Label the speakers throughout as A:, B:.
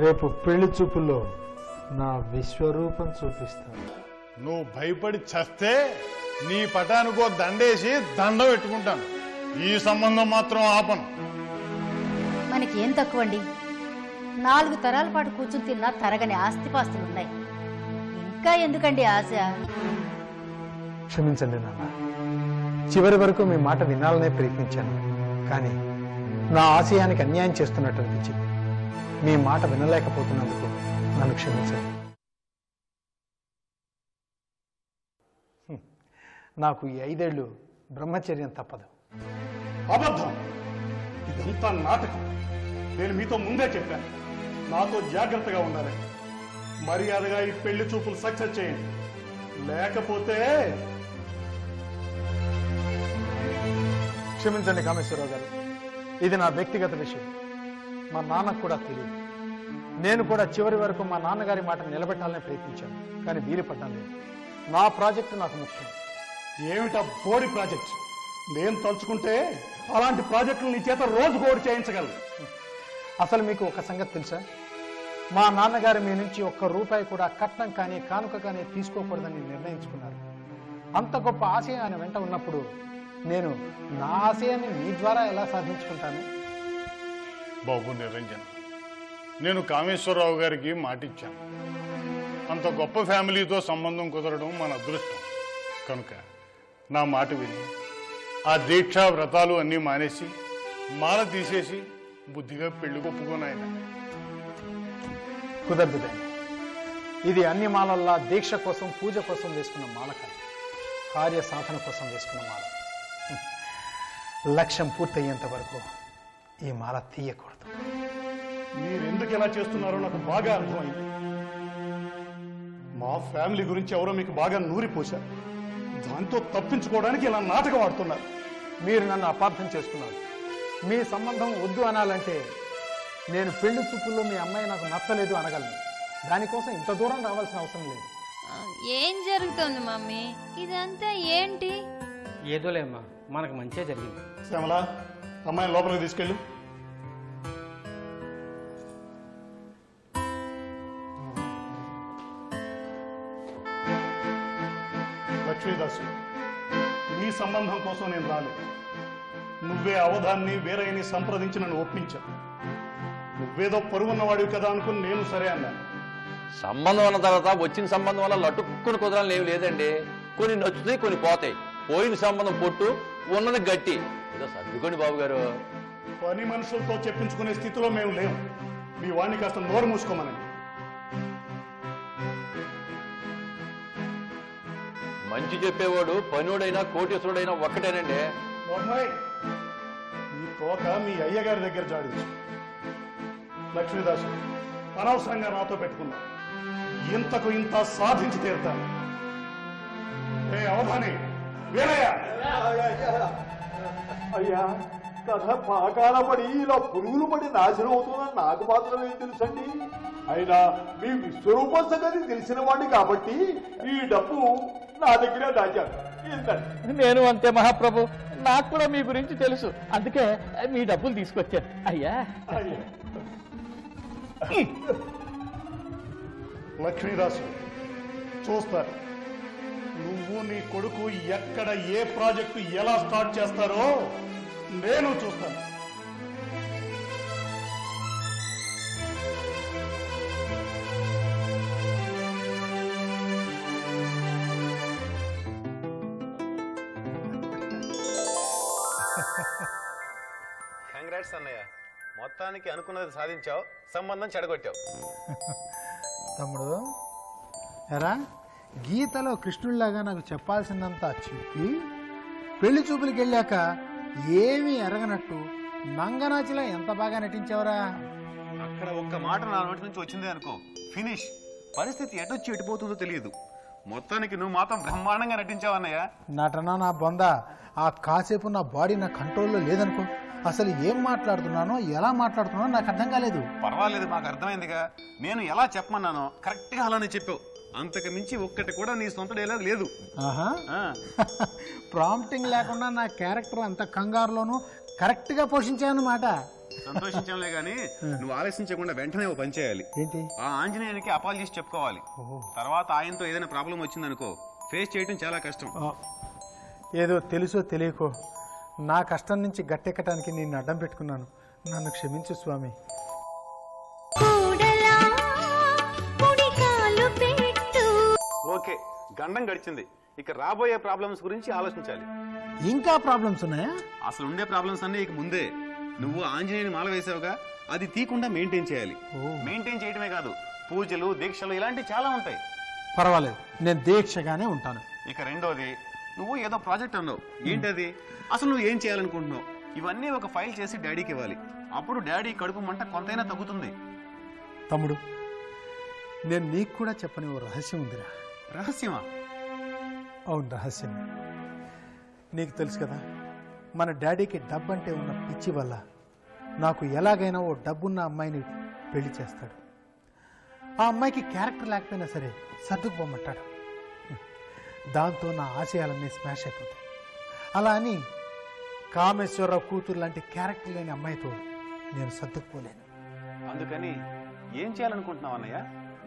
A: రేపు పెళ్లి చూపుల్లో నా విశ్వరూపం చూపిస్తాను.
B: నువ్వు భయపడి చస్తే నీ పటానికో దండేసి దండ పెట్టుకుంటాను. ఈ సంబంధం మాత్రం ఆపను.
C: మనకి ఏం తక్కువ అండి? 4 తరాల పాటు కూర్చుని తిన్నా తరగని ఆస్తిపాస్తులున్నాయి. ఇంకా ఎందుకండి ఆశ?
A: క్షమించండి నాన్న, చివరి వరకు మీ మాట వినాలనే ప్రయత్నించాను. కానీ నా ఆశయానికి అన్యాయం చేస్తున్నట్టు అనిపించింది. మీ మాట వినలేకపోతున్నందుకు నన్ను క్షమించండి. నాకు ఈ 5 ఏళ్ళు బ్రహ్మచర్యం తప్పదు.
D: అబద్ధం, ఇదంతా నాటకం. నేను మీతో ముందే చెప్పాను, నాతో జాగ్రత్తగా ఉండాలి. మర్యాదగా ఈ పెళ్లి చూపులు సక్సెస్ చేయండి, లేకపోతే...
A: క్షమించండి కామేశ్వరరావు గారు, ఇది నా వ్యక్తిగత విషయం. మా నాన్నకు కూడా తెలియదు. నేను కూడా చివరి వరకు మా నాన్నగారి మాట నిలబెట్టాలని ప్రయత్నించాను, కానీ వీలు పడ్డం లేదు. నా ప్రాజెక్టు నాకు ముఖ్యం.
D: ఏమిటా బోడి ప్రాజెక్ట్? నేను తలుచుకుంటే అలాంటి ప్రాజెక్టులు నీ చేత రోజు బోడి చేయించగలను.
A: అసలు మీకు ఒక సంగతి తెలుసా? మా నాన్నగారు మీ నుంచి ₹1 కూడా కట్నం కానీ కానుక కానీ తీసుకోకూడదని నిర్ణయించుకున్నారు. అంత గొప్ప ఆశయం ఆయన వెంట ఉన్నప్పుడు నేను నా ఆశయాన్ని మీ ద్వారా ఎలా సాధించుకుంటాను?
B: బాబు నిరంజన్, నేను కామేశ్వరరావు గారికి మాటిచ్చాను. అంత గొప్ప ఫ్యామిలీతో సంబంధం కుదరడం మన అదృష్టం. కనుక నా మాట విని ఆ దీక్ష వ్రతాలు అన్నీ మానేసి మాల తీసేసి బుద్ధిగా పెళ్లి ఒప్పుకోనాయన.
A: కుదరదుదండి. ఇది అన్ని మాలల్లా దీక్ష కోసం, పూజ కోసం వేసుకున్న మాల కాదు, కార్య సాధన కోసం వేసుకున్న మాల. లక్ష్యం పూర్తయ్యేంత వరకు ఈ మాల తీయకూడదు.
D: మీరు ఎందుకు ఎలా చేస్తున్నారో నాకు బాగా అర్థమైంది. మా ఫ్యామిలీ గురించి ఎవరో మీకు బాగా నూరిపోశారు. దాంతో తప్పించుకోవడానికి ఇలా నాటకం ఆడుతున్నారు.
A: మీరు నన్ను అపార్థం చేసుకున్నారు. మీ సంబంధం వద్దు అనాలంటే నేను పెళ్లి చూపుల్లో మీ అమ్మాయి నాకు నచ్చలేదు అనగలను. దానికోసం ఇంత దూరం రావాల్సిన అవసరం లేదు.
E: ఏం జరుగుతుంది మమ్మీ? ఇదంతా ఏంటి?
F: ఏదోలేమ్మా, మనకు మంచిగా జరిగింది.
D: శ్యామల, అమ్మాయిని లోపలికి తీసుకెళ్ళు. లక్ష్మీదాసు, నీ సంబంధం కోసం నేను రాలేదు. నువ్వే అవధాన్ని వేరైన సంప్రదించి నన్ను ఒప్పించావు. నువ్వేదో పరువున్నవాడివి కదా అనుకుని నేను సరే అన్నాను.
G: సంబంధం అన్న తర్వాత వచ్చిన సంబంధం వల్ల లటుక్కుని కుదరాలని ఏమి లేదండి. కొన్ని నచ్చుతాయి, కొన్ని పోతాయి. పోయిన సంబంధం పొట్టు, ఉన్నది గట్టి. ఏదో సర్దుకోండి బాబు గారు.
D: పని మనుషులతో చెప్పించుకునే స్థితిలో మేము లేవు. మీ వాడిని కాస్త నోరు మూసుకోమనండి.
G: మంచి చెప్పేవాడు పనివాడైనా కోటేశ్వరుడైనా ఒక్కటేనండి.
D: ఈ తోక మీ అయ్యగారి దగ్గర జాడించు. లక్ష్మీదాసు, అనవసరంగా నాతో పెట్టుకున్నా. ఇంతకు ఇంత సాధించి తీరుతాను. ఏ అవధాని, వీరయ్య!
H: అయ్యా, కథ పాకాల పడి ఇలా పురుగులు పడి నాశనం అవుతుందని నాకు మాత్రమే తెలుసండి. అయినా మీ విశ్వరూపం సంగతి తెలిసిన వాడిని కాబట్టి ఈ డబ్బు నా దగ్గరే దాచాను.
F: నేను అంతే మహాప్రభు, నాకు కూడా మీ గురించి తెలుసు. అందుకే మీ డబ్బులు తీసుకొచ్చాను. అయ్యా
D: లక్ష్మీదాసు, చూస్తారు నువ్వు నీ కొడుకు ఎక్కడ ఏ ప్రాజెక్టు ఎలా స్టార్ట్ చేస్తారో నేను చూస్తాను.
I: కంగ్రాట్స్ అన్నయ్య, మొత్తానికి అనుకున్నది సాధించావు, సంబంధం చెడగొట్టావు.
A: తమ్ముడు, ఎరా గీతలో కృష్ణుడిలాగా నాకు చెప్పాల్సిందంతా చెప్పి పెళ్లి చూపులకి వెళ్ళాక ఏమీ ఎరగనట్టు నంగనాచిలా ఎంత బాగా నటించావురా.
I: అక్కడ ఒక్క మాట నా నోటి నుంచి వచ్చిందే అనుకో, ఫినిష్. పరిస్థితి ఎటొచ్చి ఎటుపోతుందో తెలియదు. మొత్తానికి నువ్వు మాత్రం బ్రహ్మాండంగా నటించావు అన్నయ్య.
A: నటన నా బొంద. ఆ కాసేపు నా బాడీ నా కంట్రోల్లో లేదనుకో. అసలు ఏం మాట్లాడుతున్నానో ఎలా మాట్లాడుతున్నానో నాకు అర్థం కాలేదు.
I: పర్వాలేదు, మాకు అర్థమైందిగా. నేను ఎలా చెప్పమన్నానో కరెక్ట్ గా అలానే చెప్పావు. అంతకు మించి ఒక్కటి కూడా నీ సొంత డైలాగ్ లేదు.
A: ప్రాంప్టింగ్ లేకుండా నా క్యారెక్టర్ అంత కంగారులోనూ కరెక్ట్ గా పోషించానమాట.
I: సంతోషించంలే గానీ నువ్వు ఆలస్యించకుండా వెంటనే ఓ పని చేయాలి.
A: ఏంటి?
I: ఆ ఆంజనేయునికి అపాలజీస్ చెప్పుకోవాలి. తర్వాత ఆయనతో ఏదైనా ప్రాబ్లం వచ్చిందనుకో ఫేస్ చేయడం చాలా కష్టం.
A: ఏదో తెలుసో తెలియకో నా కష్టం నుంచి గట్టెక్కటానికి నిన్ను అడ్డం పెట్టుకున్నాను. నన్ను క్షమించు స్వామి.
I: ఓకే, గండం గడిచింది. ఇక రాబోయే ప్రాబ్లమ్స్ గురించి ఆలోచించాలి.
A: ఇంకా ప్రాబ్లమ్స్ ఉన్నాయా?
I: అసలు ఉండే ప్రాబ్లమ్స్ అన్నీ ఇక ముందే. నువ్వు ఆంజనేయుని మాల వేసావుగా, అది తీయకుండా మెయింటైన్ చేయాలి. మెయింటైన్ చేయడమే కాదు, పూజలు దీక్షలు ఇలాంటివి చాలా ఉంటాయి.
A: పర్వాలేదు, నేను దీక్షగానే ఉంటాను.
I: ఇక రెండోది, నువ్వు ఏదో ప్రాజెక్ట్ అన్నావు. ఏంటది? అసలు నువ్వు ఏం చేయాలనుకుంటున్నావు? ఇవన్నీ ఒక ఫైల్ చేసి డాడీకి ఇవ్వాలి. అప్పుడు డాడీ కడుపు మంట కొంతైనా తగ్గుతుంది.
A: తమ్ముడు, నేను నీకు కూడా చెప్పని ఓ రహస్యం ఉందిరా.
I: రహస్యమా?
A: అవును, రహస్యం. నీకు తెలుసు కదా, మన డాడీకి డబ్బు అంటే ఉన్న పిచ్చి వల్ల నాకు ఎలాగైనా ఓ డబ్బున్న అమ్మాయిని పెళ్లి చేస్తాడు. ఆ అమ్మాయికి క్యారెక్టర్ లేకపోయినా సరే సర్దుకుపోమంటాడు. దాంతో నా ఆశయాలన్నీ స్మాష్ అయిపోతాయి. అలా అని కామేశ్వరరావు కూతురు లాంటి క్యారెక్టర్ లేని అమ్మాయితో నేను సర్దుకుపోలేను.
I: అందుకని ఏం చేయాలనుకుంటున్నావు అన్నయ్య?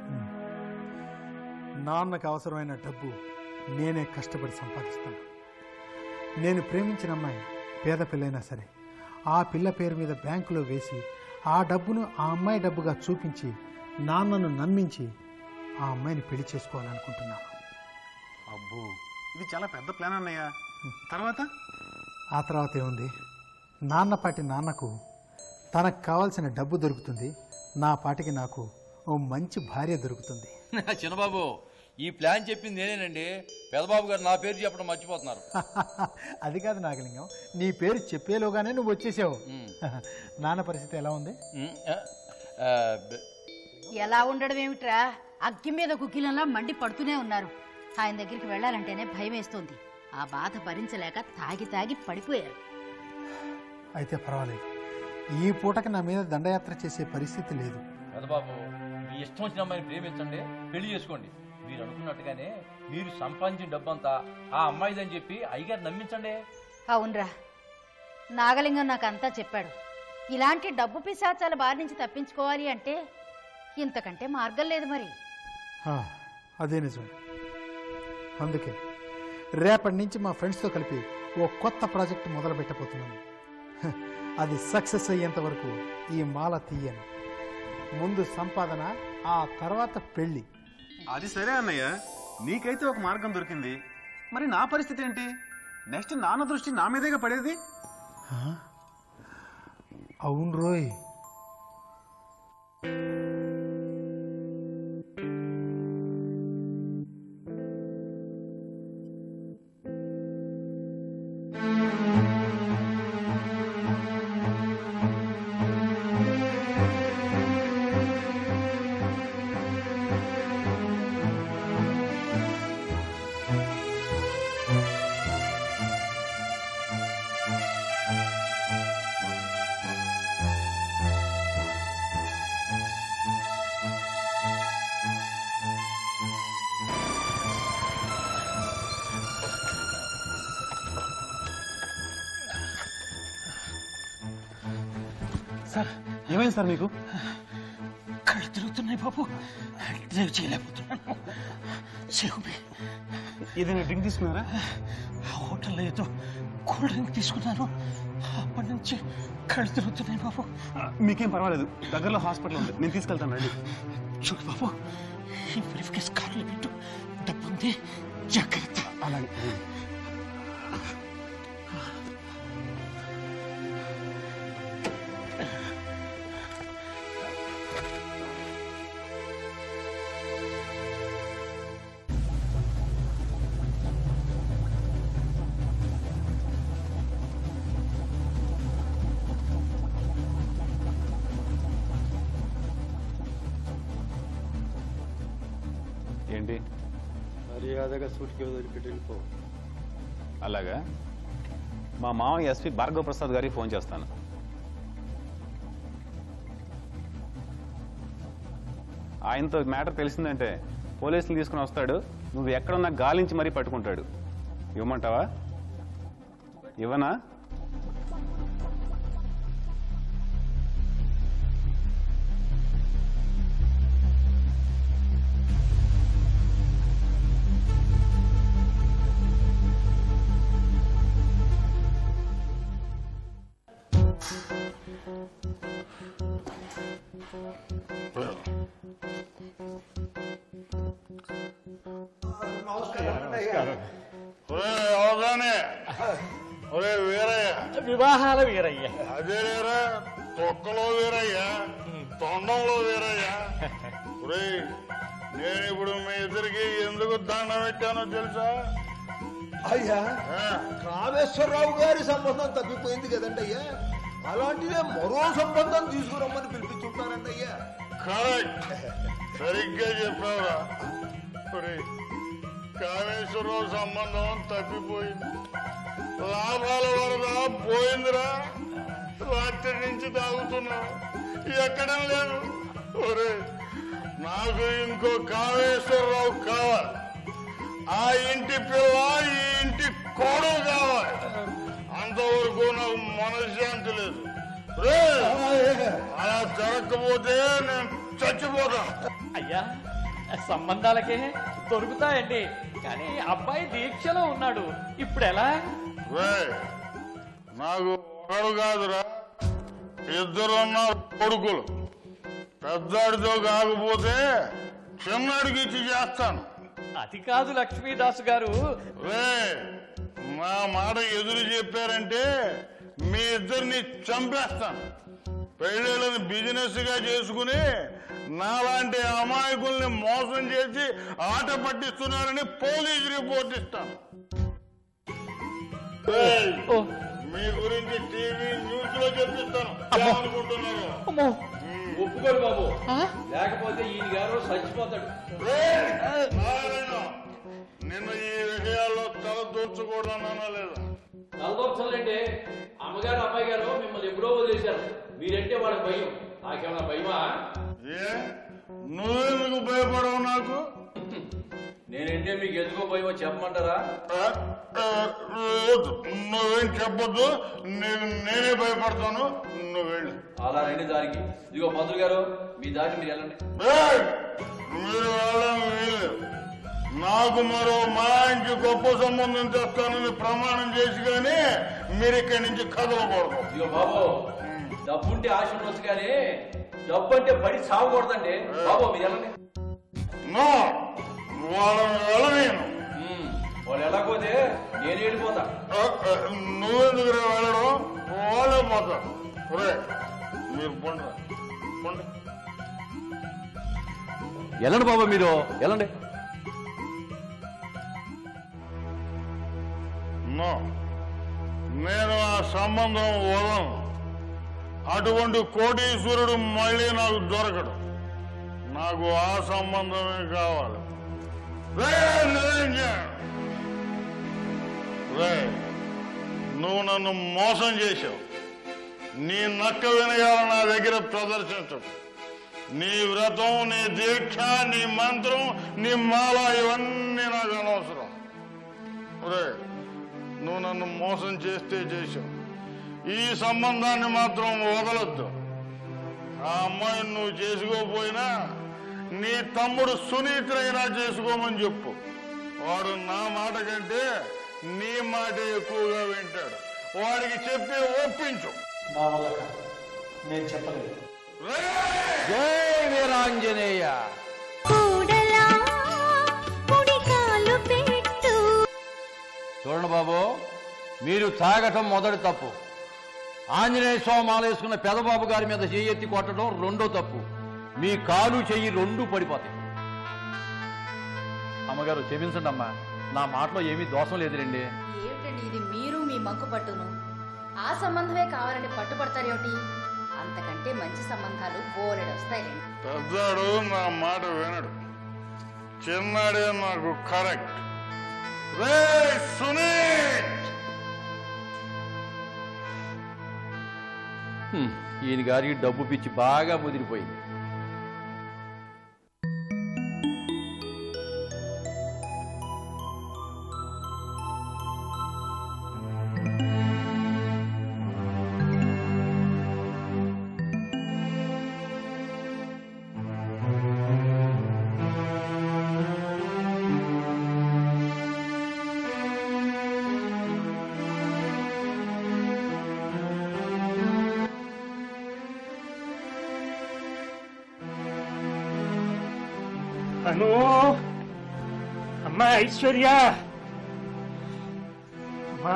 A: నాన్నకు అవసరమైన డబ్బు నేనే కష్టపడి సంపాదిస్తాను. నేను ప్రేమించిన అమ్మాయి పేద పిల్లైనా సరే ఆ పిల్ల పేరు మీద బ్యాంకులో వేసి ఆ డబ్బును ఆ అమ్మాయి డబ్బుగా చూపించి నాన్నను నమ్మించి ఆ అమ్మాయిని పెళ్లి చేసుకోవాలనుకుంటున్నాను.
I: అబ్బో, ఇది చాలా పెద్ద ప్లాన్ అన్నయ్య.
A: ఆ తర్వాత ఏముంది, నాన్నపాటి నాన్నకు తనకు కావాల్సిన డబ్బు దొరుకుతుంది, నా పాటికి నాకు ఓ మంచి భార్య దొరుకుతుంది.
G: చిన్నబాబు, ఈ ప్లాన్ చెప్పింది నేనేనండి. పెదబాబు గారు నా పేరు చెప్పడం మర్చిపోతున్నారు.
A: అది కాదు నాగలింగం, నీ పేరు చెప్పేలోగానే నువ్వు వచ్చేసావు. నాన్న పరిస్థితి ఎలా ఉంది?
C: ఎలా ఉండడం ఏమిట్రా, అగ్గి మీద గుగ్గిలంలా మండి పడుతూనే ఉన్నారు. ఆయన దగ్గరికి వెళ్ళాలంటేనే భయం వేస్తుంది. ఆ బాధ భరించలేక తాగి తాగి పడిపోయారు.
A: అయితే పర్వాలేదు, ఈ పూటకి నా మీద దండయాత్ర చేసే పరిస్థితి లేదు.
G: పెదబాబు, మీ ఇష్టం వచ్చిన అమ్మాయిని ప్రేమించండి, పెళ్లి చేసుకోండి. మీరు అనుకున్నట్టుగానే మీరు సంపాదించిన డబ్బంతా ఆ అమ్మాయిదని చెప్పి అయ్యగారు నమ్మించండి.
C: అవునరా, నాగలింగం నాకు అంతా చెప్పాడు. ఇలాంటి డబ్బు పిశాచాల బారి నుంచి తప్పించుకోవాలి అంటే ఇంతకంటే మార్గం లేదు మరి.
A: అదే నిజమే. అందుకే రేపటి నుంచి మా ఫ్రెండ్స్తో కలిపి ఓ కొత్త ప్రాజెక్ట్ మొదలు పెట్టబోతున్నాను. అది సక్సెస్ అయ్యేంత వరకు ఈ మాల తీయను. ముందు సంపాదన, ఆ తర్వాత పెళ్లి.
I: అది సరే అన్నయ్య, నీకైతే ఒక మార్గం దొరికింది. మరి నా పరిస్థితి ఏంటి? నెక్స్ట్ నాన్న దృష్టి నా మీదేగా పడేది.
A: అవును రోయ్.
I: సార్, ఏమైంది సార్ మీకు?
F: కళ్ళు తిరుగుతున్నాయి బాబు, డ్రైవ్ చేయలేకపోతున్నాను.
I: ఏదైనా డ్రింక్ తీసుకున్నారా?
F: హోటల్లో ఏదో కూల్ డ్రింక్ తీసుకున్నాను, అప్పటి నుంచి కళ్ళు తిరుగుతున్నాయి బాబు.
I: మీకేం పర్వాలేదు, దగ్గరలో హాస్పిటల్ ఉంది, నేను తీసుకెళ్తాను రండి.
F: చూడు బాబు, ఈ వెరిఫికేషన్ కార్డులో పెట్టు, డబ్బుంది, జాగ్రత్త.
I: అలాగే. ఏంటి?
J: మర్యాదగా సూట్కి వదిలిపెట్టి వెళ్ళిపో.
I: అలాగా? మా మామయ్య ఎస్పీ భార్గవ ప్రసాద్ గారికి ఫోన్ చేస్తాను. ఆయనతో మ్యాటర్ తెలిసిందంటే పోలీసులు తీసుకుని వస్తాడు, నువ్వు ఎక్కడున్నా గాలించి మరీ పట్టుకుంటాడు. ఇవ్వమంటావా? ఇవ్వనా?
B: అవగానే ఒరే వీరయ్య,
F: వివాహాల వీరయ్య.
B: అదే లేరా తొక్కలో వీరయ్య, తొండంలో వీరయ్య. ఒరే నేను ఇప్పుడు మీ ఇద్దరికి ఎందుకు దండం పెట్టానో తెలుసా?
H: అయ్యా కామేశ్వరరావు గారి సంబంధం తప్పిపోయింది కదండి అయ్యా, అలాంటిదే మరో సంబంధం తీసుకురమ్మని పిలిపించుంటారండి అయ్యా.
B: కరెక్ట్, సరిగ్గా చెప్పావురా. కామేశ్వరరావు సంబంధం తప్పిపోయింది, లాభాల వరద పోయిందిరా. రాత్రి నుంచి తాగుతున్నా, ఎక్కడ లేదు. ఒరే నాకు ఇంకో కామేశ్వరరావు కావాలి, ఆ ఇంటి పిల్ల ఈ ఇంటి కోడలు కావాలి. అంతవరకు నాకు మనశ్శాంతి లేదు. అలా జరగకపోతే నేను చచ్చిపోతా.
F: అయ్యా సంబంధాలకే దొరుకుతాయండి, కానీ అబ్బాయి దీక్షలో ఉన్నాడు, ఇప్పుడు ఎలా?
B: నాకు ఒకడు కాదురా, ఇద్దరున్నారు కొడుకులు. పెద్దాడితో కాకపోతే చిన్నాడికి ఇచ్చి చేస్తాను.
F: అది కాదు లక్ష్మీదాసు గారు,
B: నా మాట ఎదురు చెప్పారంటే మీ ఇద్దరిని చంపేస్తాను. పెళ్ళిళ్ళని బిజినెస్ గా చేసుకుని నాలాంటి అమాయకుల్ని మోసం చేసి ఆట పట్టిస్తున్నారని పోలీస్ రిపోర్ట్ ఇస్తాను. మీ గురించి టీవీ న్యూస్ లో చెప్పిస్తాను. అనుకుంటున్నారు
G: ఒప్పుకోడు బాబు, లేకపోతే ఈయన గారు చచ్చిపోతాడు.
B: నిన్న ఈ విషయాల్లో తల దూర్చకూడదన్నా లేదా?
G: తలదోర్చాలంటే అమ్మగారు అమ్మాయి గారు మిమ్మల్ని ఎప్పుడో వదిలేశారు, మీరంటే వాళ్ళకి భయం. నాకేమన్నా భయమా?
B: నువ్వెందుకు భయపడవు? నాకు
G: నేనంటే మీకు ఎందుకో భయమో చెప్పమంటారా?
B: నువ్వేం చెప్పొద్దు, నేనే భయపడతాను. నువ్వు వెళ్ళు.
G: అలా రండి దారికి. ఇదిగో మంత్రులు గారు మీ దారికి మీరు వెళ్ళండి.
B: మీరు వెళ్ళడం వీలు. నాకు మరో మంచి గొప్ప సంబంధం తెస్తానని ప్రమాణం చేసి కానీ మీరు ఇక్కడి నుంచి కదలకూడదు.
G: ఇదిగో బాబు, డబ్బుంటే ఆశ ఉండొచ్చు కానీ డబ్బు అంటే పడి సాగకూడదండి బాబు. మీరు వెళ్ళండి.
B: వాళ్ళని వెళ్ళలేను.
G: వాళ్ళు వెళ్ళకపోతే నేను వెళ్ళిపోతా.
B: నువ్వెందుకు వెళ్ళడం? వాళ్ళే పోతారు. మీరు పండు.
G: వెళ్ళండి బాబు, మీరు వెళ్ళండి.
B: నేను ఆ సంబంధం వదలను. అటువంటి కోటీశ్వరుడు మళ్ళీ నాకు దొరకడు. నాకు ఆ సంబంధమే కావాలి. నువ్వు నన్ను మోసం చేశావు. నీ నక్క వినయాల నా దగ్గర ప్రదర్శించవు. నీ వ్రతం, నీ దీక్ష, నీ మంత్రం, నీ మాల ఇవన్నీ నాకు అనవసరం. నువ్వు నన్ను మోసం చేస్తే చేశావు. ఈ సంబంధాన్ని మాత్రం వదలొద్దు. ఆ అమ్మాయిని నువ్వు చేసుకోపోయినా నీ తమ్ముడు సునీతనైనా చేసుకోమని చెప్పు. వాడు నా మాట కంటే నీ మాట ఎక్కువగా వింటాడు. వాడికి చెప్పి ఒప్పించు.
A: నా వల్ల కాదు, నేను చెప్పలేదు.
G: జై వీరాంజనేయ. చూడండి బాబు, మీరు తాగటం మొదటి తప్పు. ఆంజనేయ స్వామి మాలేసుకున్న పెదబాబు గారి మీద చెయ్యెత్తి కొట్టడం రెండో తప్పు. మీ కాలు చెయ్యి రెండు పడిపోతాయి. అమ్మగారు క్షమించండి అమ్మా, నా మాటలో ఏమీ దోషం లేదులేండి.
C: ఏమిటండి ఇది? మీరు మీ మంకు పట్టును ఆ సంబంధమే కావాలని పట్టుపడతారేమిటి? అంతకంటే మంచి సంబంధాలు బోలెడు వస్తాయిలేండి.
B: పెద్దాడు నా మాట వినడు, చిన్నాడే నాకు కరెక్ట్.
G: ఈయన గారికి డబ్బు పిచ్చి బాగా ముదిరిపోయింది.
F: అను అమ్మా ఐశ్వర్య అమ్మా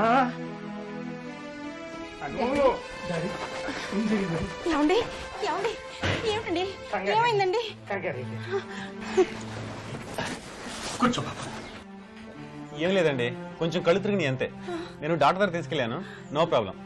F: అను
K: ఏమండి ఏమండి ఏమిటండి ఏమైందండి
F: కూర్చో బాబా.
I: ఏం లేదండి, కొంచెం కళ్ళు తిరిగి అంతే. నేను డాక్టర్ దగ్గర తీసుకెళ్ళాను, నో ప్రాబ్లం.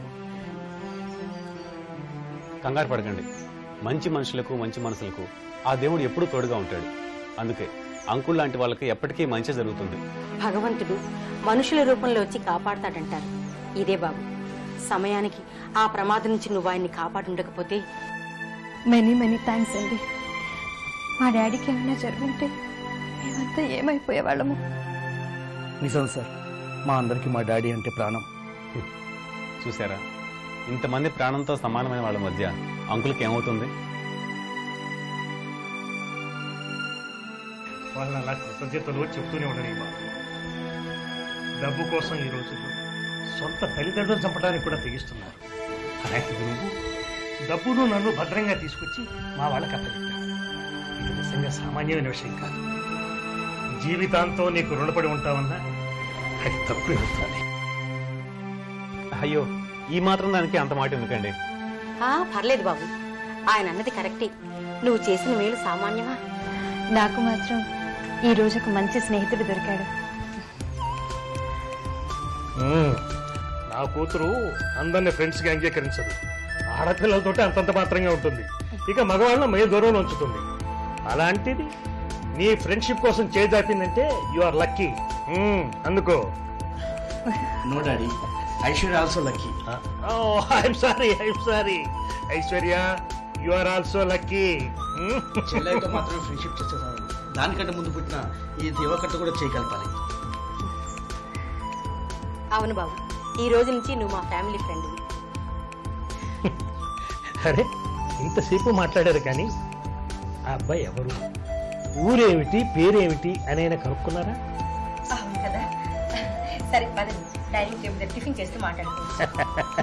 I: కంగారు పడకండి. మంచి మనుషులకు మంచి మనసులకు ఆ దేవుడు ఎప్పుడూ తోడుగా ఉంటాడు. అందుకే అంకుల్ లాంటి వాళ్ళకి ఎప్పటికీ మంచి జరుగుతుంది.
K: భగవంతుడు మనుషుల రూపంలో వచ్చి కాపాడతాడంటారు. ఇదే బాబు, సమయానికి ఆ ప్రమాదం నుంచి నువ్వు ఆయన్ని కాపాడుండకపోతే.
L: మెనీ మెనీ థ్యాంక్స్ అండి. మా డాడీకి ఏమైనా జరుగుంటే మేమంతా ఏమైపోయేవాళ్ళము.
F: నిజం సార్, మా అందరికి మా డాడీ అంటే ప్రాణం.
I: చూసారా, ఇంతమంది ప్రాణంతో సమానమైన వాళ్ళ మధ్య అంకుల్కి ఏమవుతుంది?
F: వాళ్ళని అలా కృతజ్ఞతలు చెప్తూనే ఉండని డబ్బు కోసం ఈ రోజుల్లో సొంత తల్లిదండ్రులు చంపడానికి కూడా తెగిస్తున్నారు. అలాంటిది నువ్వు డబ్బును నన్ను భద్రంగా తీసుకొచ్చి మా వాళ్ళకి అప్పచెప్పావు. ఇది నిజంగా సామాన్యమైన విషయం కాదు. జీవితాంతో నీకు రుణపడి ఉంటావన్నా అది తక్కువ అవుతుంది.
I: అయ్యో, ఈ మాత్రం దానికి అంత మాట ఎందుకండి?
K: పర్లేదు బాబు, ఆయన అన్నది కరెక్టే. నువ్వు చేసిన మేలు సామాన్యమా?
L: నాకు మాత్రం ఈ రోజుకు మంచి స్నేహితుడు దొరికాడు.
F: నా కూతురు అందరినీ ఫ్రెండ్స్ గా అంగీకరించదు. ఆడపిల్లలతో అంతంత మాత్రంగా ఉంటుంది. ఇక మగవాళ్ళ మే దూరంలో ఉంచుతుంది. అలాంటిది నీ ఫ్రెండ్షిప్ కోసం చేజాపిందంటే యు ఆర్ లక్కీ. అందుకో.
M: No daddy, Aishwarya also lucky.
F: I'm sorry Aishwarya, you are also lucky.
M: చెల్లెలతో మాత్రమే ఫ్రెండ్షిప్ చేసేసాను. దానికంటే ముందు పుట్టిన ఈ దేవకట్ట కూడా చేయగలపాలి.
K: అవును బాబు, ఈ రోజు నుంచి నువ్వు మా ఫ్యామిలీ ఫ్రెండ్.
F: అరే, ఇంతసేపు మాట్లాడారు కానీ ఆ అబ్బాయి ఎవరు, ఊరేమిటి, పేరేమిటి అని ఆయన కనుక్కున్నారా?
K: అవును కదా. సరే పదండి, డైనింగ్ టేబుల్ దగ్గర టిఫిన్ చేస్తూ మాట్లాడుకుంటాం.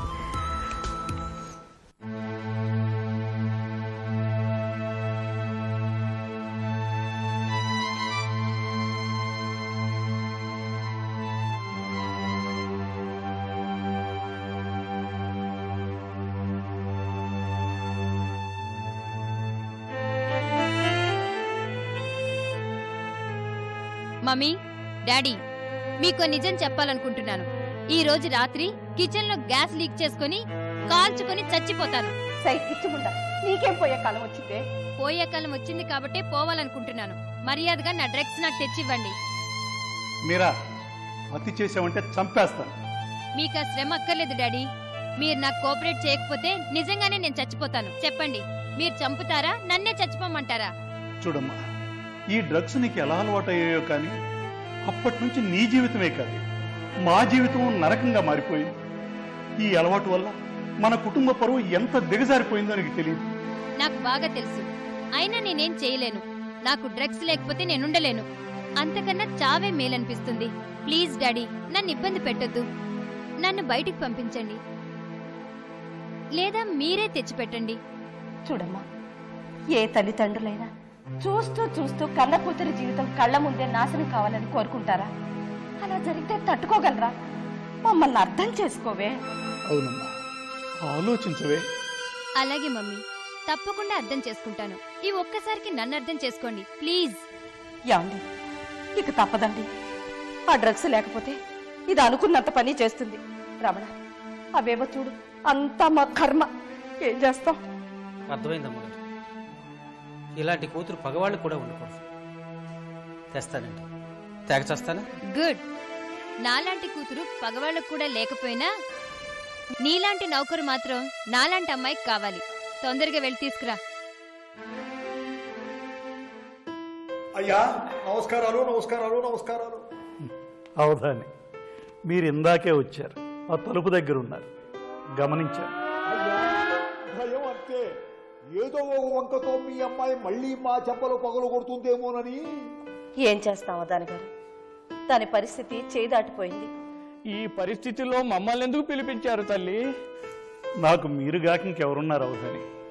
E: మమ్మీ, డాడీ, మీకు నిజం చెప్పాలనుకుంటున్నాను. ఈ రోజు రాత్రి కిచెన్ లో గ్యాస్ లీక్ చేసుకుని కాల్చుకొని చచ్చిపోతాను.
K: నీకేం పోయే కాలం వచ్చిందే?
E: పోయే కాలం వచ్చింది కాబట్టి పోవాలనుకుంటున్నాను. మర్యాదగా నా డ్రగ్స్ నాకు తెచ్చివ్వండి.
D: మీరా అతి చేసావంటే చంపేస్తాను.
E: మీకు ఆ శ్రమ అక్కర్లేదు డాడీ. మీరు నాకు కోఆపరేట్ చేయకపోతే నిజంగానే నేను చచ్చిపోతాను. చెప్పండి, మీరు చంపుతారా, నన్నే చచ్చిపోమంటారా?
D: చూడమ్మా, ఈ డ్రగ్స్ నీకు ఎలా అలవాటు అయ్యాయో కానీ అప్పటి నుంచి నీ జీవితమే కాదు, మా జీవితం నరకంగా మారిపోయింది. ఈ అలవాటు వల్ల మన కుటుంబ పరువు ఎంత దిగజారిపోయిందో నీకు తెలియదు.
E: నాకు బాగా తెలుసు. అయినా నేనేం చేయలేను. నాకు డ్రగ్స్ లేకపోతే నేనుండలేను. అంతకన్నా చావే మేలనిపిస్తుంది. ప్లీజ్ డాడీ, నన్ను ఇబ్బంది పెట్టొద్దు. నన్ను బయటికి పంపించండి, లేదా మీరే తెచ్చిపెట్టండి.
K: చూడమ్మా, ఏ తల్లిదండ్రులైనా చూస్తూ చూస్తూ కన్న కూతురి జీవితం కళ్ళ ముందే నాశనం కావాలని కోరుకుంటారా? అలా జరిగితే తట్టుకోగలరా? మమ్మల్ని అర్థం చేసుకోవే.
D: అవునమ్మా, ఆలోచించవే.
E: అలాగే మమ్మీ, తప్పకుండా అర్థం చేసుకుంటాను. ఈ ఒక్కసారికి నన్ను అర్థం చేసుకోండి ప్లీజ్.
K: యాండి, ఇక తప్పదండి. ఆ డ్రగ్స్ లేకపోతే ఇది అనుకున్నంత పని చేస్తుంది. రమణ, అవేవో చూడు, అంతా మా కర్మ. ఏం చేస్తాం?
M: అర్థమైందమ్మ గారు, ఇలాంటి కూతురు పగవాళ్ళు కూడా ఉండకూడదు. తెస్తానండి, తెగ చేస్తానా?
E: గుడ్. నాలాంటి కూతురు పగవాళ్ళకు కూడా లేకపోయినా నీలాంటి నౌకరు మాత్రం నాలాంటి అమ్మాయికి కావాలి. తొందరగా వెళ్ళి తీసుకురా.
H: అయ్యా, నమస్కారాలు నమస్కారాలు నమస్కారాలు.
D: అవధాని, మీరు ఇందాకే వచ్చారు, ఆ తలుపు దగ్గర ఉన్నారు, గమనించారు.
H: భయం అంతే. ఏదో ఒక వంకతో మీ అమ్మాయి మళ్ళీ మా చెంపలు పగలు కొడుతుందేమోనని.
K: ఏం చేస్తామో దాని గారు, దాని పరిస్థితి చేదాటిపోయింది.
F: ఈ పరిస్థితిలో మమ్మల్ని ఎందుకు పిలిపించారు తల్లి?
D: నాకు మీరుగాక ఇంకెవరున్నారు అవధాని?